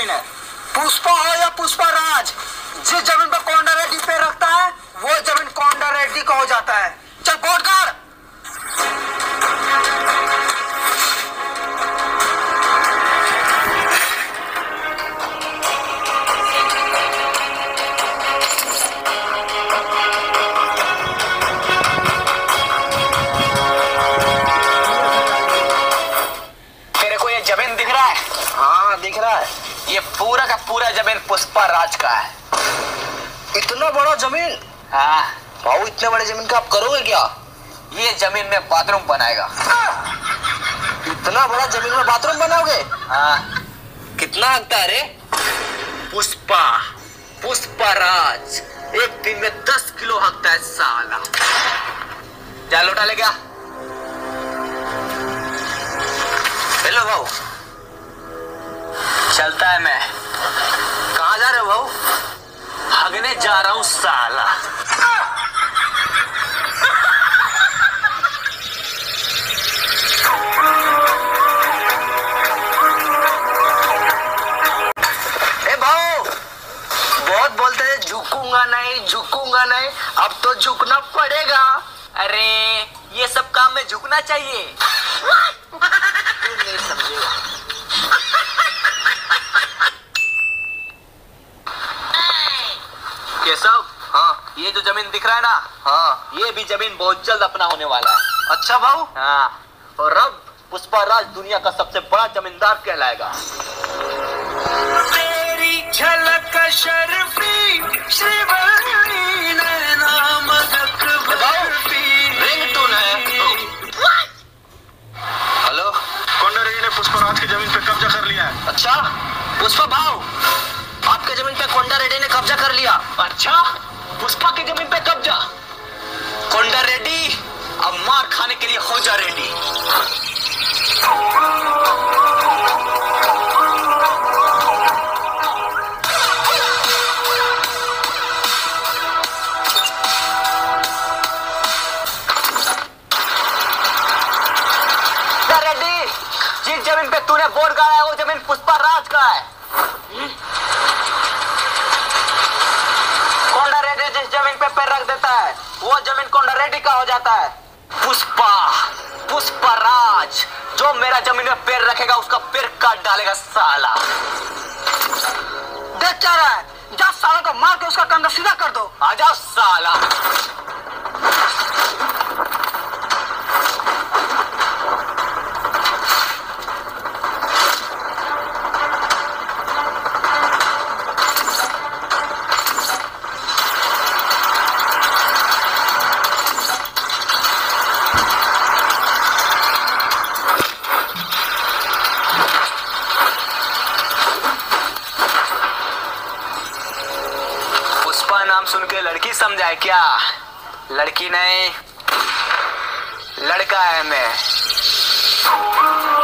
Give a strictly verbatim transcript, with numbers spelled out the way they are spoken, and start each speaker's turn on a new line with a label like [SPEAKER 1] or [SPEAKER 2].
[SPEAKER 1] जमीन है। पुष्पा हो या पुष्पा राज, जिस जमीन पर कोंडा रेड्डी पैर रखता है वो जमीन कोंडा रेड्डी का हो जाता है। चल वोट कर।
[SPEAKER 2] तेरे को ये जमीन दिख रहा है?
[SPEAKER 1] हाँ दिख रहा है।
[SPEAKER 2] ये पूरा का पूरा जमीन पुष्पा राज का है।
[SPEAKER 1] इतना बड़ा जमीन?
[SPEAKER 2] हाँ
[SPEAKER 1] भाऊ, इतने बड़े जमीन का आप करोगे क्या?
[SPEAKER 2] ये जमीन में बाथरूम बनाएगा।
[SPEAKER 1] इतना बड़ा जमीन में बाथरूम बनाओगे?
[SPEAKER 2] हाँ।
[SPEAKER 1] कितना हकता है रे?
[SPEAKER 2] पुष्पा पुष्पा राज एक दिन में दस किलो हकता है साला। जा लोटा ले गया।
[SPEAKER 1] हेलो भाऊ।
[SPEAKER 2] चलता है। मैं
[SPEAKER 1] कहाँ जा रहे हो भाऊ?
[SPEAKER 2] हगने जा रहा हूँ साला।
[SPEAKER 1] ए भाऊ, बहुत बोलते हैं झुकूंगा नहीं झुकूंगा नहीं, अब तो झुकना पड़ेगा।
[SPEAKER 2] अरे ये सब काम में झुकना चाहिए।
[SPEAKER 1] तू नहीं समझेगा।
[SPEAKER 2] ये सब
[SPEAKER 1] हाँ
[SPEAKER 2] ये जो जमीन दिख रहा है ना,
[SPEAKER 1] हाँ।
[SPEAKER 2] ये भी जमीन बहुत जल्द अपना होने वाला है।
[SPEAKER 1] अच्छा भाऊ।
[SPEAKER 2] हाँ, और अब पुष्पा राज दुनिया का सबसे बड़ा जमींदार कहलाएगा।
[SPEAKER 1] तेरी झलक शर्फी श्रीवल्ली नैना मदक बर्फी। रिंगटोन है। हेलो।
[SPEAKER 3] कोंडा रेड्डी ने पुष्पा राज की जमीन पे कब्जा कर लिया है।
[SPEAKER 1] अच्छा पुष्पा भाऊ, आपके जमीन पे कोंडा रेड्डी ने कब्जा कर लिया।
[SPEAKER 2] अच्छा, पुष्पा की जमीन पे कब्जा? कोंडा रेड्डी अब मार खाने के लिए हो जा रेडी। रेड्डी, जिस जमीन पे तूने वोट गाड़ा है वो जमीन पुष्पा राज का है। कोंडा रेड्डी जिस जमीन पे पैर रख देता है वो जमीन कोंडा रेड्डी का हो जाता है। पुष्पा पुष्पा राज जो मेरा जमीन में पैर रखेगा उसका पैर काट डालेगा साला।
[SPEAKER 1] देख क्या रहा है? जा साला को मार के उसका कंधा सीधा कर दो।
[SPEAKER 2] आ जाओ साला। पुष्पा नाम सुन के लड़की समझाए क्या? लड़की नहीं, लड़का है मैं।